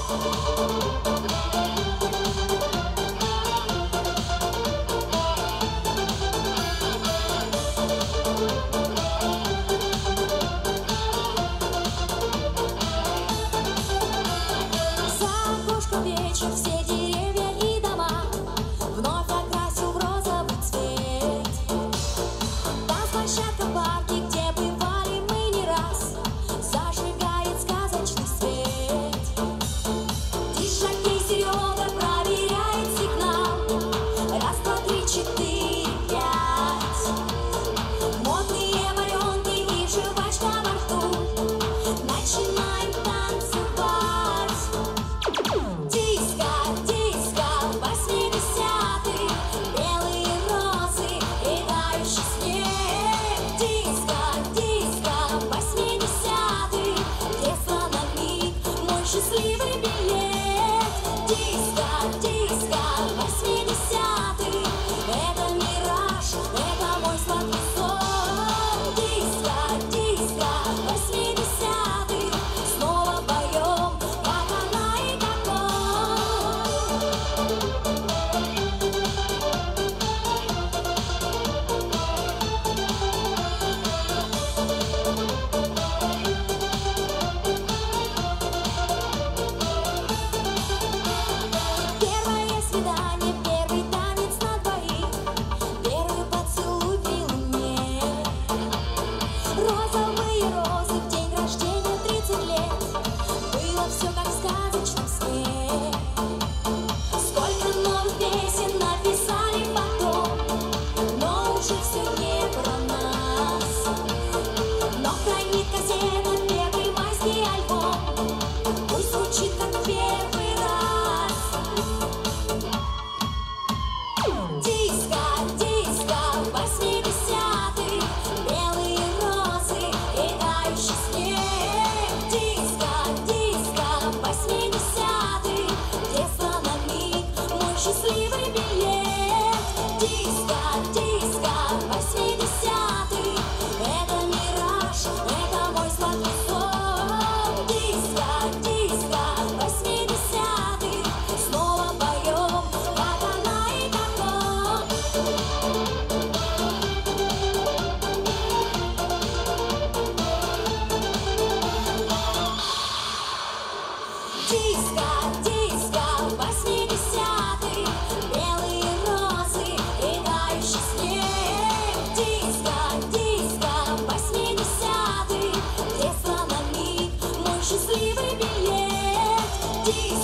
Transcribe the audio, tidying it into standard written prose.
Все деревья и дома вновь окрасил в розовый цвет. Танцплощадка в парке, где бывали мы не раз, зажигает сказочный свет. Диш-жокей Серега проверяет сигнал. Раз, два, три, четыре, пять. Модные варенки и жвачка во рту. Начинаем танцевать. Счастливый билет. Диско, диско, 80-й. Это мираж, это мой сладкий сон. Диско, диско, 80-й. Снова поем, как она и как первый танец на двоих, первый поцелуй в луне. Розовые розы в день рождения 30 лет. Было все как в сказочном сне. Сколько новых песен написали потом, но уже все не про нас. Но хранит кассета первый майский альбом. Пусть звучит как первый раз. Диско, диско, 80-й. Белые розы и тающий снег. Диско, диско, 80-й. Детство на миг, мой счастливый билет. Диско, диско, 80-й. Это мираж, это мой сладкий сон. Диско, диско, 80-й. Снова поем, как она и как он. Диско, диско, 80-й. Белые розы и тающий снег. Диско, диско, 80-й. Детство на миг, мой счастливый билет. Диско.